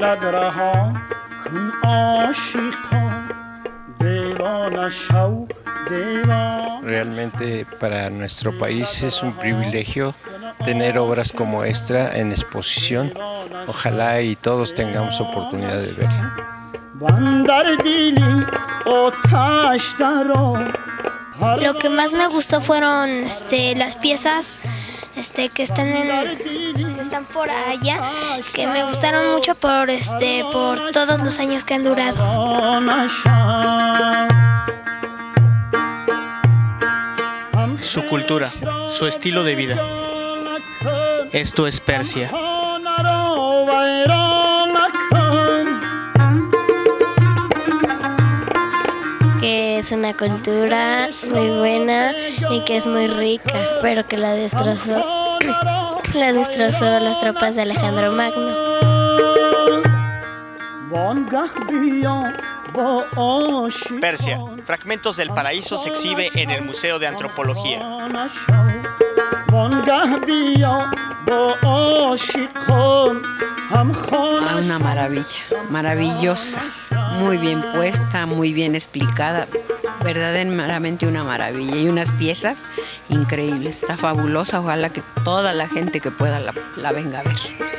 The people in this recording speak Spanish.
Realmente para nuestro país es un privilegio tener obras como esta en exposición. Ojalá y todos tengamos oportunidad de verla. Lo que más me gustó fueron las piezas que están por allá, que me gustaron mucho por todos los años que han durado. Su cultura, su estilo de vida. Esto es Persia. Que es una cultura muy buena y que es muy rica, pero que la destrozó las tropas de Alejandro Magno. Persia, Fragmentos del Paraíso se exhibe en el Museo de Antropología. Una maravilla, maravillosa, muy bien puesta, muy bien explicada, verdaderamente una maravilla, y unas piezas increíbles, está fabulosa, ojalá que toda la gente que pueda la venga a ver.